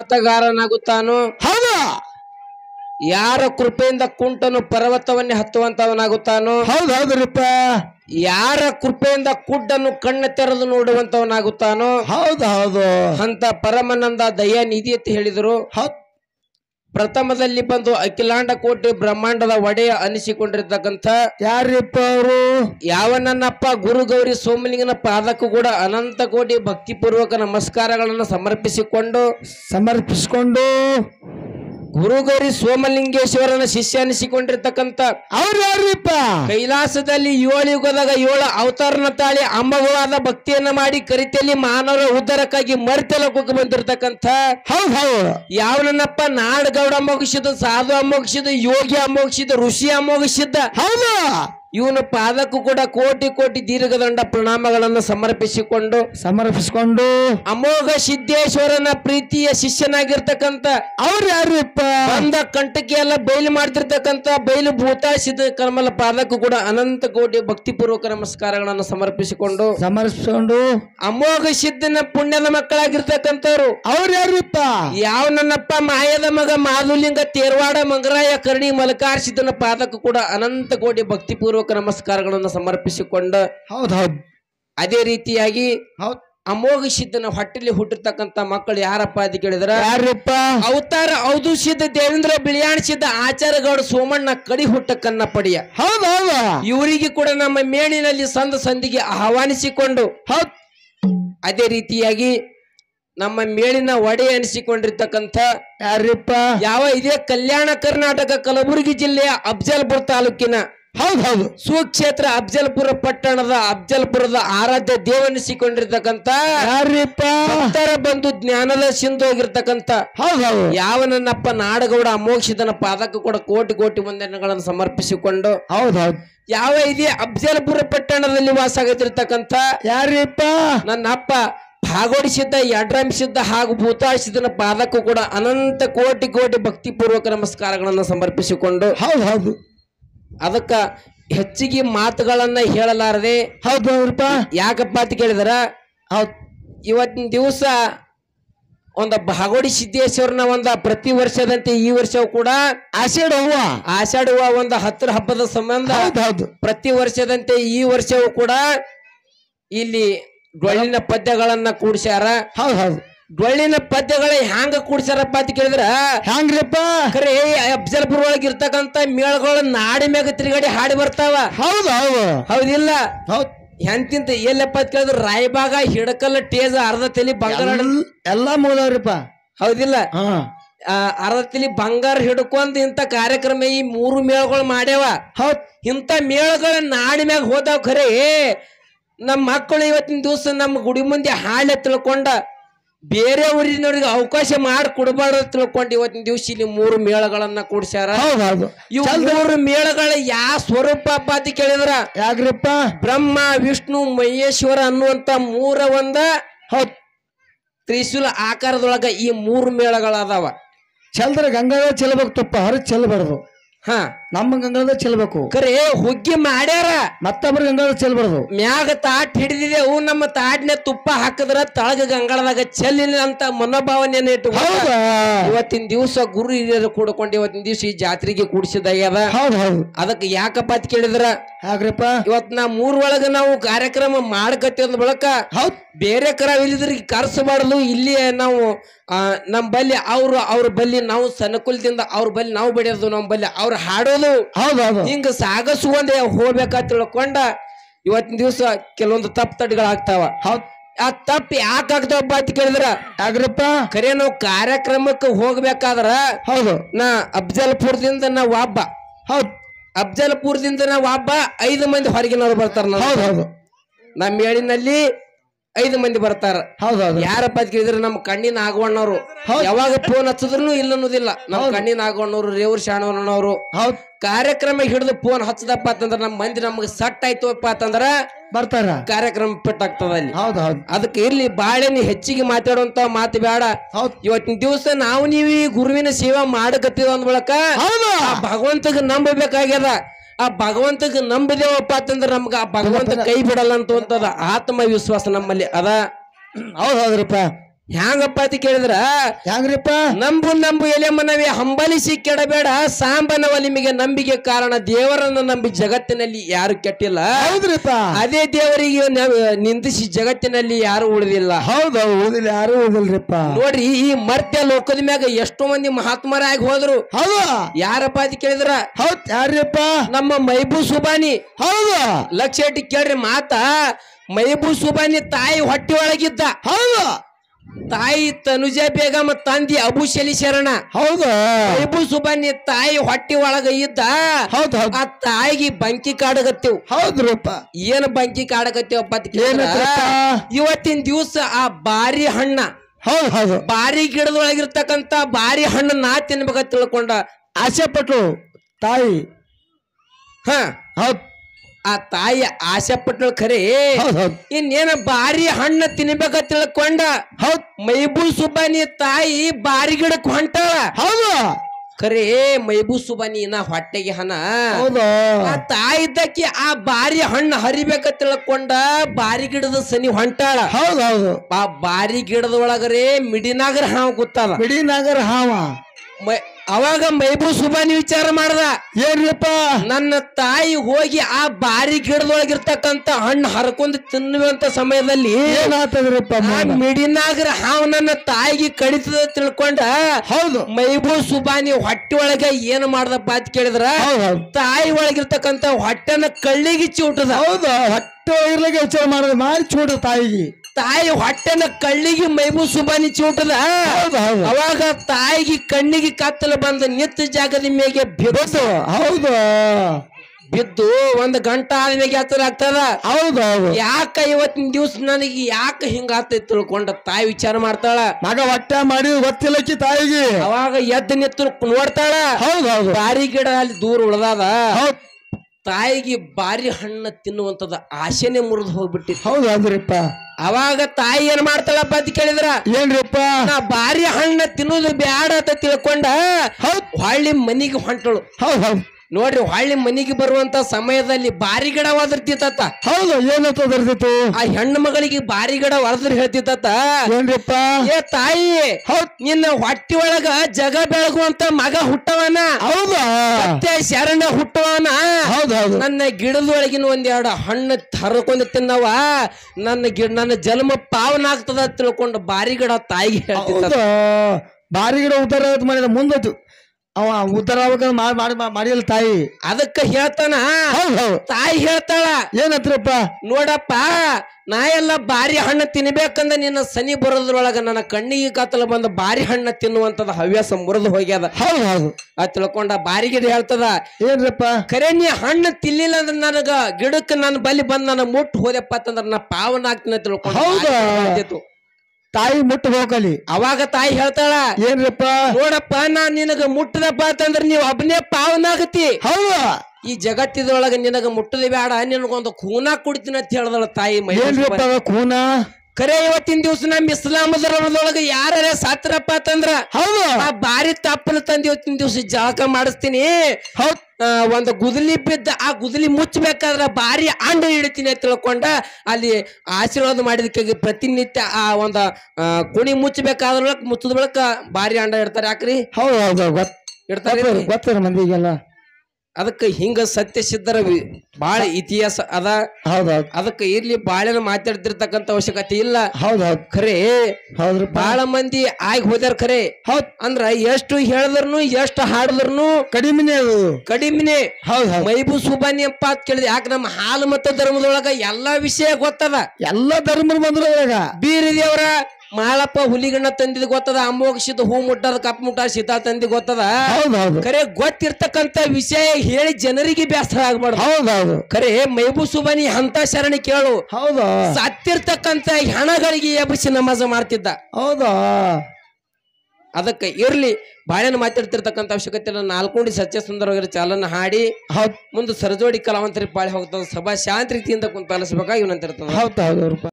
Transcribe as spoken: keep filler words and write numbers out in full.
ಆಟಗಾರನಾಗುತ್ತಾನೋ ಹೌದಾ ಯಾರ ಕೃಪೆಯಿಂದ ಕುಂಟನು ಪರ್ವತವನ್ನೇ ಹತ್ತುವಂತವನಾಗುತ್ತಾನೋ ಹೌದೌದ್ರಿಪ್ಪ ಯಾರ ಕೃಪೆಯಿಂದ ಕುಡ್ಡನ್ನು ಕಣ್ಣ ತೆರೆದು ನೋಡುವಂತವನಾಗುತ್ತಾನೋ ಹೌದು ಹೌದು ಅಂತ ಪರಮಾನಂದ ದಯಾನಿಧಿ ಅಂತ ಹೇಳಿದರು. ಹೌದ್ ಪ್ರಥಮದಲ್ಲಿ ಬಂದು ಅಖಿಲಾಂಡ ಕೋಟಿ ಬ್ರಹ್ಮಾಂಡದ ಒಡೆಯ ಅನಿಸಿಕೊಂಡಿರ್ತಕ್ಕಂಥ ಯಾರಿಪ್ಪ ಅವರು ಯಾವನನ್ನಪ್ಪ ಗುರು ಗೌರಿ ಸೋಮಲಿಂಗನ ಪಾದಕ್ಕೂ ಕೂಡ ಅನಂತ ಕೋಟಿ ಭಕ್ತಿಪೂರ್ವಕ ನಮಸ್ಕಾರಗಳನ್ನು ಸಮರ್ಪಿಸಿಕೊಂಡು ಸಮರ್ಪಿಸಿಕೊಂಡು ಗುರು ಗೌರಿ ಸೋಮಲಿಂಗೇಶ್ವರನ ಶಿಷ್ಯ ಅನಿಸಿಕೊಂಡಿರ್ತಕ್ಕಂಥ ಅವ್ರು ಯಾರಿಪ್ಪ ಕೈಲಾಸದಲ್ಲಿ ಏಳು ಯುಗದಾಗ ಏಳು ಅವತಾರನ ತಾಳಿ ಅಮೋಘವಾದ ಭಕ್ತಿಯನ್ನ ಮಾಡಿ ಕರಿತೆಯಲ್ಲಿ ಮಾನವರ ಉದ್ಧಾರಕ್ಕಾಗಿ ಮರಿತೆಲಕ್ಕೆ ಬಂದಿರತಕ್ಕಂಥ ಹೌದ್ ಹೌದು ಯಾವನನ್ನಪ್ಪ ನಾಡಗೌಡ ಅಮೋಘಿಸಿದ ಸಾಧು ಅಮೋಘಿಸಿದ ಯೋಗಿ ಅಮೋಘಿಸಿದ ಋಷಿ ಅಮೋಘಿಸಿದ್ದ ಹೌದಾ ಇವನ ಪಾದಕ್ಕೂ ಕೂಡ ಕೋಟಿ ಕೋಟಿ ದೀರ್ಘದಂಡ ಪ್ರಣಾಮಗಳನ್ನು ಸಮರ್ಪಿಸಿಕೊಂಡು ಸಮರ್ಪಿಸಿಕೊಂಡು ಅಮೋಘ ಸಿದ್ದೇಶ್ವರನ ಪ್ರೀತಿಯ ಶಿಷ್ಯನಾಗಿರ್ತಕ್ಕಂಥ ಅವ್ರು ಯಾರಿಪ್ಪ ಬಂದ ಕಂಟಕಿ ಎಲ್ಲ ಬಯಲು ಮಾಡ್ತಿರ್ತಕ್ಕಂಥ ಬಯಲು ಭೂತ ಸಿದ್ಧ ಕರ್ಮಲ ಪಾದಕ್ಕೂ ಕೂಡ ಅನಂತ ಕೋಟಿ ಭಕ್ತಿಪೂರ್ವಕ ನಮಸ್ಕಾರಗಳನ್ನು ಸಮರ್ಪಿಸಿಕೊಂಡು ಸಮರ್ಪಿಸಿಕೊಂಡು ಅಮೋಘ ಸಿದ್ಧನ ಪುಣ್ಯದ ಮಕ್ಕಳಾಗಿರ್ತಕ್ಕಂಥವ್ರು ಅವ್ರು ಯಾರಿಪ್ಪ ಯಾವ ನನ್ನಪ್ಪ ಮಾಯದ ಮಗ ಮಾಧುಲಿಂಗ ತೇರ್ವಾಡ ಮಂಗರಾಯ ಕರ್ಣಿ ಮಲಕಾರ್ ಸಿದ್ಧನ ಪಾದಕ್ಕೂ ಕೂಡ ಅನಂತ ಕೋಟಿ ಭಕ್ತಿಪೂರ್ವಕ ನಮಸ್ಕಾರಗಳನ್ನು ಸಮರ್ಪಿಸಿಕೊಂಡ ಹೌದ್ ಹೌದ್ ಅದೇ ರೀತಿಯಾಗಿ ಹೌದ್ ಅಮೋಘ ಸಿದ್ಧನ ಹೊಟ್ಟೆಲಿ ಹುಟ್ಟಿರ್ತಕ್ಕಂಥ ಮಕ್ಕಳು ಯಾರಪ್ಪ ಅಂತ ಕೇಳಿದ್ರ ಯಾರಿಪ್ಪ ಅವತಾರ ಹೌದು ಸಿದ್ಧ ದೇವೇಂದ್ರ ಬಿಳಿಯಾಣ ಸಿದ್ಧ ಆಚಾರ್ಯಗೌಡ ಸೋಮಣ್ಣ ಕಡಿ ಹುಟ್ಟ ಕನ್ನ ಪಡಿಯ ಹೌದ್ ಹೌದ ಇವರಿಗೆ ಕೂಡ ನಮ್ಮ ಮೇಣಿನಲ್ಲಿ ಸಂದ ಸಂದಿಗೆ ಆಹ್ವಾನಿಸಿಕೊಂಡು ಹೌದ್ ಅದೇ ರೀತಿಯಾಗಿ ನಮ್ಮ ಮೇಳಿನ ಒಡೆ ಅನಿಸಿಕೊಂಡಿರ್ತಕ್ಕಂಥ ಯಾರಿಪ್ಪ ಯಾವ ಇದೇ ಕಲ್ಯಾಣ ಕರ್ನಾಟಕ ಕಲಬುರಗಿ ಜಿಲ್ಲೆಯ ಅಫಜಲ್ಪುರ ತಾಲೂಕಿನ ಹೌದ್ ಹೌದು ಸುಕ್ಷೇತ್ರ ಅಫಜಲ್ಪುರ ಪಟ್ಟಣದ ಅಫಜಲ್ಪುರದ ಆರಾಧ್ಯ ದೇವನಿಸಿಕೊಂಡಿರ್ತಕ್ಕಂಥ ಯಾರಿಪ್ಪ ಭಕ್ತರ ಬಂದು ಜ್ಞಾನದ ಸಿಂಧು ಹೋಗಿರ್ತಕ್ಕಂಥ ಹೌದ್ ಹೌದು ಯಾವನನ್ನಪ್ಪ ನಾಡಗೌಡ ಅಮೋಘಿಸಿದನ ಪಾದಕ್ಕೂ ಕೂಡ ಕೋಟಿ ಕೋಟಿ ವಂದನೆಗಳನ್ನು ಸಮರ್ಪಿಸಿಕೊಂಡು ಹೌದ್ ಹೌದ್ ಯಾವ ಇದೇ ಅಫಜಲ್ಪುರ ಪಟ್ಟಣದಲ್ಲಿ ವಾಸ ಆಗತಿರ್ತಕ್ಕಂಥ ಯಾರಿಪ್ಪ ನನ್ನ ಅಪ್ಪ ಭಾಗೋಡಿಸಿದ್ದ ಯಡ್ರಾಮಿಸಿದ್ದ ಹಾಗೂ ಭೂತಾಡಿಸಿದ್ದನ ಪಾದಕ್ಕೂ ಕೂಡ ಅನಂತ ಕೋಟಿ ಕೋಟಿ ಭಕ್ತಿಪೂರ್ವಕ ನಮಸ್ಕಾರಗಳನ್ನು ಸಮರ್ಪಿಸಿಕೊಂಡು ಹೌದ್ ಹೌದು ಅದಕ್ಕ ಹೆಚ್ಚಿಗೆ ಮಾತುಗಳನ್ನ ಹೇಳಲಾರದೆ ಹೌದ್ ಹೌದ್ರಪ್ಪ ಯಾಕಪ್ಪ ಅಂತ ಕೇಳಿದರ ಹೌದ್ ಇವತ್ತಿನ ದಿವಸ ಒಂದ ಭಾಗೋಡಿ ಸಿದ್ದೇಶ್ವರನ ಒಂದ ಪ್ರತಿ ವರ್ಷದಂತೆ ಈ ವರ್ಷವೂ ಕೂಡ ಆಷಾಢ ಹೂವ ಆಷಾಢುವ ಒಂದು ಹತ್ತರ ಹಬ್ಬದ ಸಂಬಂಧ ಹೌದ್ ಹೌದು ಪ್ರತಿ ವರ್ಷದಂತೆ ಈ ವರ್ಷವೂ ಕೂಡ ಇಲ್ಲಿ ಡೊಳ್ಳಿನ ಪದ್ಯಗಳನ್ನ ಕೂಡ್ಸ್ಯಾರ. ಹೌದ್ ಹೌದು ಡೊಳ್ಳಿನ ಪದ್ಯಗಳ ಹ್ಯಾಂಗ ಕೂಡ್ಸ್ಯಾರಪ್ಪ ಅಂತ ಕೇಳಿದ್ರ ಹ್ಯಾಂಗ್ರಿಪ್ಪ ಖರೆ ಅಫಜಲ್ಪುರ ಒಳಗ ಇರ್ತಕ್ಕಂತ ಮೇಳಗಳು ನಾಡಿ ಮ್ಯಾಗ ತಿರುಗಾಡಿ ಹಾಡಿ ಬರ್ತಾವ. ಹೌದ್ ಹೌದು ಹೌದಿಲ್ಲ ಹೌದ್ ಎಂತಿಂತ ಎಲ್ಲಪ್ಪ ಅಂತ ಕೇಳಿದ್ರ ರಾಯಬಾಗ ಹಿಡಕಲ್ಲ ಟೇಜ ಅರ್ಧ ತಲಿ ಬಂಗಾರ ಎಲ್ಲಾ ಮೂಲವ್ರಿಪ್ಪ ಹೌದಿಲ್ಲ ಹಾ ಅರ್ಧ ತಲಿ ಬಂಗಾರ ಹಿಡ್ಕೊಂಡ್ ಇಂತ ಕಾರ್ಯಕ್ರಮ ಈ ಮೂರು ಮೇಳಗಳು ಮಾಡ್ಯಾವ. ಹೌದ್ ಇಂತ ಮೇಳಗಳ ನಾಡಿ ಮ್ಯಾಗ ಹೋದಾವ. ಖರೆ ನಮ್ಮ ಮಕ್ಕಳು ಇವತ್ತಿನ ದಿವಸ ನಮ್ಮ ಗುಡಿ ಮುಂದೆ ಹಾಳೆ ತಿಳ್ಕೊಂಡ ಬೇರೆ ಊರಿನವ್ರಿಗೆ ಅವಕಾಶ ಮಾಡಿ ಕೊಡಬಾರ್ದು ತಿಳ್ಕೊಂಡು ಇವತ್ತಿನ ದಿವಸ ಇಲ್ಲಿ ಮೂರು ಮೇಳಗಳನ್ನ ಕೂಡ್ಸ್ಯಾರ. ಹೌದ್ ಹೌದು ಇವು ಮೂರು ಮೇಳಗಳ ಯಾವ ಸ್ವರೂಪ ಅಂತ ಕೇಳಿದ್ರ ಯಾಕ್ರಿಪ್ಪ ಬ್ರಹ್ಮ ವಿಷ್ಣು ಮಹೇಶ್ವರ ಅನ್ನುವಂತ ಮೂರ ಒಂದ ಹೌದ್ ತ್ರಿಶೂಲ ಆಕಾರದೊಳಗ ಈ ಮೂರು ಮೇಳಗಳದಾವ. ಚಲ್ದ್ರ ಗಂಗಾದ ಚೆಲ್ಬೇಕು ತುಪ್ಪ ಹೊರಗೆ ಚೆಲ್ಬಾರ್ದು. ಹಾ ನಮ್ಮ ಗಂಗಾದ ಚೆಲ್ಬೇಕು. ಖರೆ ಹುಗ್ಗಿ ಮಾಡ್ಯಾರ ಮತ್ತೊಬ್ಬರ ಗಂಗಾದ ಚೆಲ್ಬಾರ್ದು. ಮ್ಯಾಗ ತಾಟ್ ಹಿಡಿದಿದೆ ಅವು ನಮ್ಮ ತಾಟ್ನೆ ತುಪ್ಪ ಹಾಕಿದ್ರ ತಳಗ ಗಂಗಾಳದಾಗ ಚೆಲ್ಲಿಲ್ಲ ಅಂತ ಮನೋಭಾವನೆಯನ್ನ ಇಟ್ಟು ಹೌದಾ ಇವತ್ತಿನ ದಿವಸ ಗುರು ಹಿರಿಯರು ಕೂಡ್ಕೊಂಡು ಇವತ್ತಿನ ದಿವಸ ಈ ಜಾತ್ರೆಗೆ ಕೂಡಿಸಿದಾಗ್ಯದ. ಹೌದ್ ಹೌದು ಅದಕ್ಕೆ ಯಾಕಪ್ಪ ಅಂತ ಕೇಳಿದ್ರ ಯಾಕ್ರಿಪ್ಪ ಇವತ್ ನಾ ಮೂರ್ ಒಳಗ ನಾವು ಕಾರ್ಯಕ್ರಮ ಮಾಡಕತ್ತಿ ಅಂದ ಬಳಕ ಹೌದ್ ಬೇರೆ ಕರ ಇಲ್ಲಿದ್ರೆ ಕರ್ಸಬಾರ್ದು. ಇಲ್ಲಿ ನಾವು ಆ ನಮ್ ಬಲ್ಲಿ ಅವ್ರು ಅವ್ರ ಬಲ್ಲಿ ನಾವು ಸನಕುಲದಿಂದ ಅವ್ರ ಬಲ್ಲಿ ನಾವು ಬೆಳೆಯೋದು, ನಮ್ ಬಲ್ಲಿ ಅವ್ರು ಹಾಡೋದು, ಹೌದ್ ಹೌದು ಹಿಂಗ ಸಾಗಸುವಂದೆ ಹೋಗ್ಬೇಕಂತ ತಿಳ್ಕೊಂಡ ಇವತ್ತಿನ ದಿವಸ ಕೆಲವೊಂದು ತಪ್ಪು ತಡಿಗಳಾಗ್ತಾವ. ಹೌದ್ ಆ ತಪ್ಪು ಯಾಕೆ ಆಗ್ತಾವಪ್ಪ ಅಂತ ಕೇಳಿದ್ರ ಯಾಕ್ರಿಪ್ಪ ಖರೆ ನಾವು ಕಾರ್ಯಕ್ರಮಕ್ಕೆ ಹೋಗ್ಬೇಕಾದ್ರ ಹೌದು ನಾ ಅಫಜಲ್ಪುರದಿಂದ ನಾ ಒಬ್ಬ ಹೌದ್ ಅಫಜಲ್ಪುರದಿಂದ ನಾ ಒಬ್ಬ ಐದು ಮಂದಿ ಹೊರಗಿನವ್ರು ಬರ್ತಾರ. ಹೌದ್ ಹೌದು ನಮ್ಮ ಮೇಳಿನಲ್ಲಿ ಐದು ಮಂದಿ ಬರ್ತಾರ. ಹೌದ್ ಹೌದು ಯಾರಪ್ಪ ಅಂತ ಕೇಳಿದ್ರೆ ನಮ್ಮ ಕಣ್ಣಿನ ಆಗವಣ್ಣವ್ರು. ಯಾವಾಗ ಫೋನ್ ಹಚ್ಚದ್ರು ಇಲ್ಲ ಅನ್ನೋದಿಲ್ಲ. ನಮ್ಮ ಕಣ್ಣಿನ ಆಗವಣ್ಣವ್ರು, ರೇವೂರ್ ಶಾಣವಣ್ಣವ್ರು. ಹೌದ್ ಕಾರ್ಯಕ್ರಮ ಹಿಡಿದು ಫೋನ್ ಹಚ್ಚದಪ್ಪ ಅಂತಂದ್ರ ನಮ್ಮ ಮಂದಿ ನಮ್ಗೆ ಸಟ್ ಆಯ್ತುಪ್ಪ ಅಂತಂದ್ರ ಬರ್ತಾರ. ಕಾರ್ಯಕ್ರಮ ಪೆಟ್ಟಾಗ್ತದ ಅಲ್ಲಿ. ಹೌದ್ ಹೌದ್ ಅದಕ್ಕೆ ಇರ್ಲಿ ಬಾಳೆನಿ ಹೆಚ್ಚಿಗೆ ಮಾತಾಡುವಂತ ಮಾತು ಬೇಡ. ಹೌದ್ ಇವತ್ತಿನ ದಿವಸ ನಾವು ನೀವು ಈ ಗುರುವಿನ ಸೇವಾ ಮಾಡಕತ್ತೀವ ಅಂದ ಬಳಕ ಆ ಭಗವಂತಗ ನಂಬಬೇಕಾಗ್ಯದ. ಆ ಭಗವಂತಗ ನಂಬಿದೇವಪ್ಪ ಅಂತಂದ್ರ ನಮ್ಗ ಆ ಭಗವಂತ ಕೈ ಬಿಡಲ್ಲ ಅಂತಂತದ ಆತ್ಮವಿಶ್ವಾಸ ನಮ್ಮಲ್ಲಿ ಅದ. ಹೌದ್ ಹೌದ್ರಿಪ್ಪ ಹ್ಯಾಂಗಪ್ಪ ಅಂತ ಕೇಳಿದ್ರ ಹೆಂಗ್ರಿಪ್ಪ ನಂಬು ನಂಬು ಎಲೆ ಮನವಿ ಹಂಬಲಿಸಿ ಕೆಡಬೇಡ ಸಾಂಬನ ಒಲಿಮಿಗೆ ನಂಬಿಕೆ ಕಾರಣ ದೇವರನ್ನ ನಂಬಿ ಜಗತ್ತಿನಲ್ಲಿ ಯಾರು ಕೆಟ್ಟಿಲ್ಲ. ಹೌದ್ರಿಪ್ಪ ಅದೇ ದೇವರಿಗೆ ನಿಂದಿಸಿ ಜಗತ್ತಿನಲ್ಲಿ ಯಾರು ಉಳಿದಿಲ್ಲ. ಹೌದು ಉಳಿದಿಲ್ಲ ಯಾರು ಉಳಿದಿಲ್ರಿಪ್ಪ. ನೋಡ್ರಿ ಈ ಮರ್ತ್ಯ ಲೋಕದ ಮ್ಯಾಗ ಎಷ್ಟೋ ಮಂದಿ ಮಹಾತ್ಮರಾಗಿ ಹೋದ್ರು. ಹೌದು ಯಾರಪ್ಪ ಅಂತ ಕೇಳಿದ್ರ ಹೌದ್ ಯಾರ್ರಿಪ್ಪ ನಮ್ಮ ಮೈಬೂ ಸುಬಾನಿ. ಹೌದು ಲಕ್ಷ ಇಟ್ಟು ಕೇಳ್ರಿ ಮಾತ. ಮೈಬೂ ಸುಬಾನಿ ತಾಯಿ ಹೊಟ್ಟಿ ಒಳಗಿದ್ದ. ಹೌದು ತಾಯಿ ತನುಜಾ ಬೇಗಂ ತಂದಿ ಅಬು ಶಲಿ ಶರಣ. ಹೌದು ಮೈಬೂ ಸುಬಾನಿ ತಾಯಿ ಹೊಟ್ಟಿ ಒಳಗ ಇದ್ದ. ಹೌದ್ ಹೌದ್ ಆ ತಾಯಿಗೆ ಬಂಕಿ ಕಾಡಗತ್ತೇವ್. ಹೌದ್ರಿಪ್ಪ ಏನ್ ಬಂಕಿ ಕಾಡಗತ್ತೇವಪ್ಪ ಅಂತ ಕೇಳಿದ್ರ ಇವತ್ತಿನ ದಿವಸ ಆ ಬಾರಿ ಹಣ್ಣ ಹೌದ್ ಹೌದು ಬಾರಿ ಗಿಡದೊಳಗಿರ್ತಕ್ಕಂತ ಬಾರಿ ಹಣ್ಣು ನಾ ತಿನ್ಬೇಕಂತ ತಿಳ್ಕೊಂಡ ಆಸೆ ಪಟ್ರು ತಾಯಿ. ಹ ಹೌದ್ ಆ ತಾಯಿ ಆಸೆ ಪಟ್ಟಳು ಖರೆ. ಹೌದ್ ಹೌದ್ ಇನ್ನೇನ ಬಾರಿ ಹಣ್ಣು ತಿನ್ಬೇಕಂತ ತಿಳ್ಕೊಂಡ ಹೌದ್ ಮೈಬೂ ಸುಬಾನಿ ತಾಯಿ ಬಾರಿ ಗಿಡಕ್ ಹೊಂಟಾಳ. ಹೌದು ಖರೆ ಮೈಬೂ ಸುಬಾನಿ ಇನ್ನ ಹೊಟ್ಟೆಗೆ ಹಣ. ಹೌದು ಆ ತಾಯಿ ಇದ್ದಕ್ಕೆ ಆ ಬಾರಿ ಹಣ್ಣು ಹರಿಬೇಕಂತ ತಿಳ್ಕೊಂಡ ಬಾರಿ ಗಿಡದ ಸನಿ ಹೊಂಟಾಳ. ಹೌದ್ ಹೌದು ಆ ಬಾರಿ ಗಿಡದ ಒಳಗರೆ ಮಿಡಿನಾಗರ ಹಾವು ಗೊತ್ತದ. ಬಿಡಿ ನಾಗರ ಹಾವ. ಅವಾಗ ಮೈಬೂ ಸುಬಾನಿ ವಿಚಾರ ಮಾಡ್ದ ಏನ್ರಿಪ್ಪ ನನ್ನ ತಾಯಿ ಹೋಗಿ ಆ ಬಾರಿ ಗಿಡದೊಳಗಿರ್ತಕ್ಕಂತ ಹಣ್ಣು ಹರ್ಕೊಂಡು ತಿನ್ನುವಂತ ಸಮಯದಲ್ಲಿ ಏನಾಗ್ತದ್ರಿಪ್ಪ ಆ ಮಿಡಿನಾಗರ ಹಾವು ನನ್ನ ತಾಯಿಗೆ ಕಡಿತದ ತಿಳ್ಕೊಂಡ. ಹೌದು ಮೈಬೂ ಸುಬಾನಿ ಹೊಟ್ಟೆ ಒಳಗ ಏನ್ ಮಾಡ್ದಪ್ಪ ಅಂತ ಕೇಳಿದ್ರ ತಾಯಿ ಒಳಗಿರ್ತಕ್ಕಂತ ಹೊಟ್ಟೆನ ಕಳ್ಳಿಗಿಚ್ಚಿ ಹುಟ್ಟದ. ಹೌದು ಹೊಟ್ಟೆ ಇರ್ಲಿಕ್ಕೆ ವಿಚಾರ ಮಾಡೋದು ಮಾಡಿ ಚೂಡು ತಾಯಿಗೆ. ತಾಯಿ ಹೊಟ್ಟೆನ ಕಳ್ಳಿಗೆ ಮೈಬೂ ಸುಬಾನಿ ಚೂಟದ. ಅವಾಗ ತಾಯಿಗೆ ಕಣ್ಣಿಗೆ ಕತ್ತಲು ಬಂದ ನಿತ್ಯ ಜಾಗದ ಮೇಗೆ ಬಿದ್ದು. ಹೌದು ಬಿದ್ದು ಒಂದ್ ಗಂಟೆ ಆದ್ಮೇಲೆ ಹತ್ತಿರ ಆಗ್ತದ. ಹೌದು ಯಾಕ ಇವತ್ತಿನ ದಿವ್ಸ ನನಗೆ ಯಾಕ ಹಿಂಗ ಆಗ್ತೈತಿ ತಿಳ್ಕೊಂಡ ತಾಯಿ ವಿಚಾರ ಮಾಡ್ತಾಳ. ಮಗ ಹೊಟ್ಟೆ ಮಾಡಿ ಗೊತ್ತಿಲ್ಲಕ್ಕಿ ತಾಯಿಗೆ. ಅವಾಗ ಎದ್ದು ನಿತ್ತು ನೋಡ್ತಾಳ. ಹೌದು ಹೌದು ಬಾರಿ ಗಿಡ ಅಲ್ಲಿ ದೂರ ಉಳ್ದಾದ. ಹೌದ್ ತಾಯಿಗೆ ಬಾರಿ ಹಣ್ಣು ತಿನ್ನುವಂತದ ಆಸೆನೆ ಮುರಿದು ಹೋಗ್ಬಿಟ್ಟಿತ್ತು. ಹೌದು ಅಂದ್ರಿಪ್ಪ. ಅವಾಗ ತಾಯಿ ಏನ್ ಮಾಡ್ತಾಳಪ್ಪ ಅಂತ ಕೇಳಿದ್ರ ಏನ್ರಿಪ್ಪ ನಾ ಬಾರಿ ಹಣ್ಣ ತಿನ್ನೋದು ಬ್ಯಾಡ ಅಂತ ತಿಳ್ಕೊಂಡ ಹೌದ್ ಹೊಳ್ಳಿ ಮನಿಗೆ ಹೊಂಟಳು. ಹೌದ್ ಹೌದ್ ನೋಡ್ರಿ ಹೊಳ್ಳಿ ಮನಿಗೆ ಬರುವಂತ ಸಮಯದಲ್ಲಿ ಬಾರಿ ಗಿಡ ಒದರ್ತಿತ್ತ. ಹೌದು ಏನಂತ ಆ ಹೆಣ್ಣು ಮಗಳಿಗೆ ಬಾರಿ ಗಿಡ ಒದರ್ ಹೇಳ್ತಿತ್ತ. ಏನ್ರಿಪ್ಪ ಏ ತಾಯಿ ಹೌದ್ ನಿನ್ನ ಹೊಟ್ಟಿ ಒಳಗ ಜಗ ಬೆಳಗುವಂತ ಮಗ ಹುಟ್ಟವನ. ಹೌದಾ ಸತ್ಯ ಶರಣ ಹುಟ್ಟವನ. ಹೌದ್ ಹೌದು ನನ್ನ ಗಿಡದೊಳಗಿನ ಒಂದೆರಡು ಹಣ್ಣು ಹರ್ಕೊಂಡು ತಿನ್ನವ ನನ್ನ ಗಿಡ ನನ್ನ ಜನ್ಮ ಪಾವನ ಆಗ್ತದ ತಿಳ್ಕೊಂಡು ಬಾರಿ ಗಿಡ ತಾಯಿಗೆ ಹೇಳ್ತಿತ್ತ. ಬಾರಿ ಗಿಡ ಉದ್ದಾರ ಮಾಡಿದ ಮುಂದತ್ತು ಅವ ಉದ್ದಾರ ಆಗ್ಬೇಕಂದ್ರೆ ಮಾಡಿ ಮಾಡಿ ಮಾಡಿಲ್ಲ ತಾಯಿ. ಅದಕ್ಕ ಹೇಳ್ತಾನ ತಾಯಿ ಹೇಳ್ತಾಳ ಏನತ್ರಪ್ಪ ನೋಡಪ್ಪ ನಾ ಎಲ್ಲ ಬಾರಿ ಹಣ್ಣು ತಿನ್ಬೇಕಂದ ನಿನ್ನ ಸನಿ ಬರೋದ್ರೊಳಗ ನನ್ನ ಕಣ್ಣಿಗೆ ಕತ್ತಲ ಬಂದ ಬಾರಿ ಹಣ್ಣು ತಿನ್ನುವಂತದ ಹವ್ಯಾಸ ಮುರಿದು ಹೋಗ್ಯದ. ಹೌದು ಹೌದು ಅದ್ ತಿಳ್ಕೊಂಡ ಬಾರಿ ಗಿಡ ಹೇಳ್ತದ ಏನ್ರಪ್ಪ ಖರೆ ನೀ ಹಣ್ಣು ತಿನ್ಲಿಲ್ಲ ಅಂದ್ರೆ ನನಗ ಗಿಡಕ್ಕೆ ನನ್ನ ಬಲಿ ಬಂದ್ ನನ್ನ ಮುಟ್ಟು ಹೋದಪ್ಪ ಅಂತಂದ್ರ ನಾ ಪಾವನ ಆಗ್ತೀನಿ ತಿಳ್ಕೊಂಡ. ಹೌದು ತಾಯಿ ಮುಟ್ಟು ಹೋಗಲಿ. ಅವಾಗ ತಾಯಿ ಹೇಳ್ತಾಳ ಏನ್ರಪ್ಪ ನೋಡಪ್ಪ ನಾ ನಿನಗ ಮುಟ್ಟದಪ್ಪ ಅಂತಂದ್ರ ನೀವ್ ಒಬ್ಬನೇ ಪಾವನ ಆಗತಿ. ಹೌದು ಈ ಜಗತ್ತಿದೊಳಗ ನಿನಗ ಮುಟ್ಟದ ಬೇಡ ನಿನಗೊಂದು ಖೂನ ಕುಡಿತೀನಿ ಅಂತ ಹೇಳ್ದಳ ತಾಯಿ. ಏನ್ರಪ್ಪ ಖೂನ ಖರೆ ಇವತ್ತಿನ ದಿವ್ಸ ನಮ್ ಇಸ್ಲಾಂ ಧರ್ಮದೊಳಗ ಯಾರ ಸಾತ್ರಪ್ಪ ಅಂತಂದ್ರ ಹೌದು ಆ ಬಾರಿ ತಪ್ಪನ ತಂದ ಇವತ್ತಿನ ದಿವ್ಸ ಜಳಕ ಮಾಡಿಸ್ತೀನಿ. ಹೌದ್ ಒಂದು ಗುದಲಿ ಬಿದ್ದ ಆ ಗುದಲಿ ಮುಚ್ಚಬೇಕಾದ್ರ ಬಾರಿ ಅಂಡ ಹಿಡಿತೀನಿ ಅಂತ ತಿಳ್ಕೊಂಡ ಅಲ್ಲಿ ಆಶೀರ್ವಾದ ಮಾಡಿದಕ್ಕೆ ಪ್ರತಿನಿತ್ಯ ಆ ಒಂದ ಕುಣಿ ಮುಚ್ಚಬೇಕಾದ್ರ ಮುಚ್ಚದ ಬಳಕ ಬಾರಿ ಅಂಡ ಇಡ್ತಾರೆ. ಯಾಕ್ರಿ ಹೌದು ಹೌದು ಗೊತ್ತ ಇಡ್ತಾರೆ ಗೊತ್ತಾರ ಮಂದಿಗೆಲ್ಲ. ಅದಕ್ಕೆ ಹಿಂಗ ಸತ್ಯ ಸಿದ್ಧರ ಬಾಳ ಇತಿಹಾಸ ಅದ. ಹೌದೌದು ಅದಕ್ಕೆ ಇರ್ಲಿ ಬಾಳೆನ ಮಾತಾಡ್ತಿರ್ತಕ್ಕಂತ ಅವಶ್ಯಕತೆ ಇಲ್ಲ. ಹೌದೌದು ಖರೆ ಹೌದ್ರಿ ಬಾಳ ಮಂದಿ ಆಗಿ ಹೋದಾರ. ಖರೆ ಹೌದ್ ಅಂದ್ರ ಎಷ್ಟು ಹೇಳಿದ್ರನು ಎಷ್ಟು ಹಾಡಿದ್ರನು ಕಡಿಮೆನೆ ಅದು ಕಡಿಮೆನೆ. ಹೌದ್ ಹೌದ್ ಮೈಬೂ ಸುಬಾನಿ ಅಪ್ಪ ಅಂತ ಕೇಳಿದೆ. ಯಾಕೆ ನಮ್ಮ ಹಾಲು ಮತ್ತು ಧರ್ಮದೊಳಗ ಎಲ್ಲಾ ವಿಷಯ ಗೊತ್ತದ. ಎಲ್ಲಾ ಧರ್ಮ ಬಂದ್ರ ಬೀರಿ ದೇವ್ರ ಮಾಳಪ್ಪ ಹುಲಿಗಣ್ಣ ತಂದಿದ್ ಗೊತ್ತದ. ಅಮೋಕ್ಷಿದ ಹೂ ಮುಟ್ಟದ ಕಪ್ ಮುಟ್ಟ ಸೀತಾ ತಂದಿ ಗೊತ್ತದ. ಖರೆ ಗೊತ್ತಿರ್ತಕ್ಕಂತ ವಿಷಯ ಹೇಳಿ ಜನರಿಗೆ ಬೇಸರ ಆಗ್ಬಾರ್ದು. ಹೌದೌದು ಖರೆ ಮೈಬೂ ಸುಬಾನಿ ಅಂತ ಶರಣಿ ಕೇಳು. ಹೌದು ಸತ್ತಿರ್ತಕ್ಕಂತ ಹೆಣಗಳಿಗೆ ಎಬ್ಬಿಸಿ ನಮಾಜ ಮಾಡ್ತಿದ್ದ. ಹೌದಾ ಅದಕ್ಕೆ ಇರ್ಲಿ ಬಾಳೆನ ಮಾತಾಡ್ತಿರ್ತಕ್ಕಂಥ ಅವಶ್ಯಕತೆ ಇಲ್ಲ. ನಾಲ್ಕು ಸತ್ಯ ಸುಂದರವಾಗಿ ಚಾಲನ ಹಾಡಿ ಮುಂದೆ ಸರಜೋಡಿ ಕಲಾವಂತರಿ ಪಾಳಿ ಹೋಗ್ತದ. ಸಭಾ ಶಾಂತಿ ರೀತಿಯಿಂದ ಕುಂತ ಪಾಲಿಸಬೇಕಾಗಿ ಇವನಂತಿರ್ತದ. ಹೌದೌದು